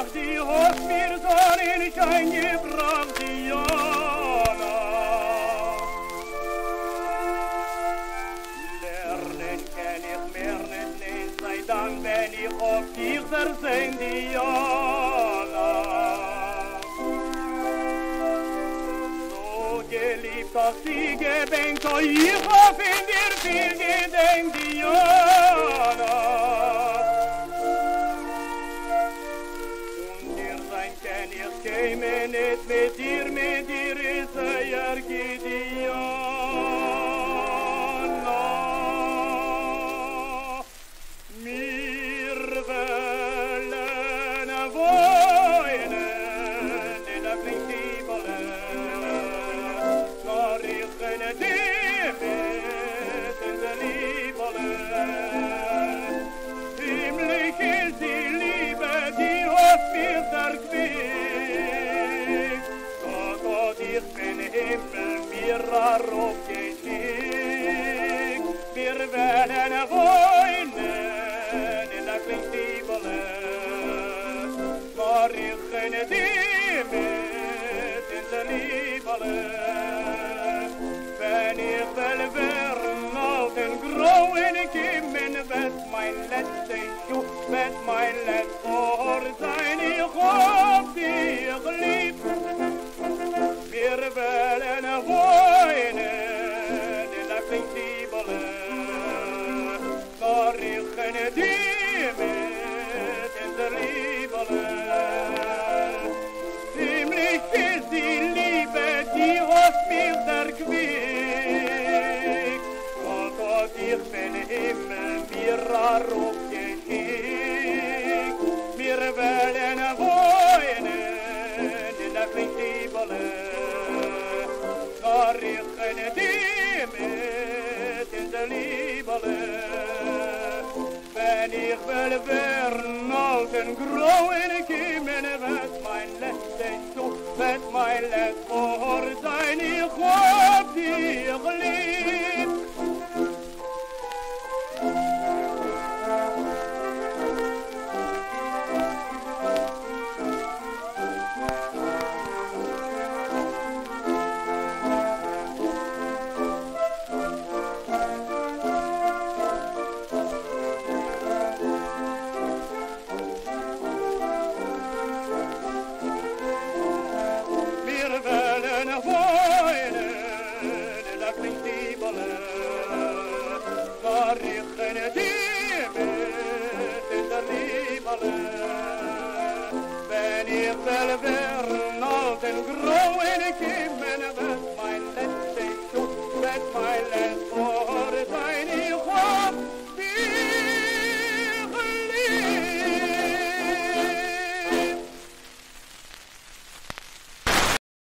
Ach, die hast mir Sonnenschein gebracht, Diana. Lernen kann ich mehr nicht, nee, sei Dank, wenn ich auf dich versehn, Diana. So geliebt, dass sie gedenkt, so ich hab in dir viel gedenkt, Diana. Ich käme nicht mit dir ist er Gideona. Wir wollen wohnen in der Prinzipale, maar ich kenne die mit in der Liebale. Himmlisch ist die Liebe, die hofft mir zerquillt. Ich bin Himmel, mir aufgeschickt. Wir werden wohnen in der Klingtibele, maar ich kenne die mit in der Liebele. Wenn ich will werden alt und grau in Kimmen, wird mein letzter Schuss, wird mein letzter Ort sein. Ich hab dich lieb. Wir wollen wohnen in der Klingtibele, maar ich kenne die mit in der Liebele. Ziemlich ist die Liebe, die hat mich zerquickt. Oh Gott, ich bin Himmel, mir aufgeschickt. Wir wollen wohnen in der Klingtibele, maar ich kenne die mit in der Liebele. Wenn ich will werden alt und grau in Kimmen, wird mein letzter Schuss, wird mein letzter Ort sein. Ich hab dich lieb. Maar ich kenne die mit in der Liebele. Wenn ich will werden alt und grau in Kimmen, wird mein letzter Schuss, wird mein letzter